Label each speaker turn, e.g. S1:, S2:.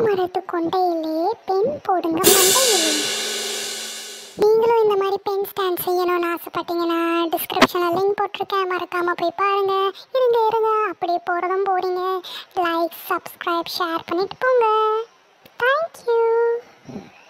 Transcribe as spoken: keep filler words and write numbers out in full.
S1: மரத்து கொண்டையிலே பெண் போடுங்க மண்டையிலே. நீங்களும் இந்த மாதிரி பென் ஸ்டாண்ட் செய்யணும்னு ஆசைப்பட்டீங்கன்னா டிஸ்கிரிப்ஷனில் லிங்க் போட்டிருக்கேன், மறக்காமல் போய் பாருங்கள். இருங்க இருங்க அப்படியே போகிறதும் போறீங்க. லைக், சப்ஸ்கிரைப், ஷேர் பண்ணிட்டு போங்க. தேங்க்யூ.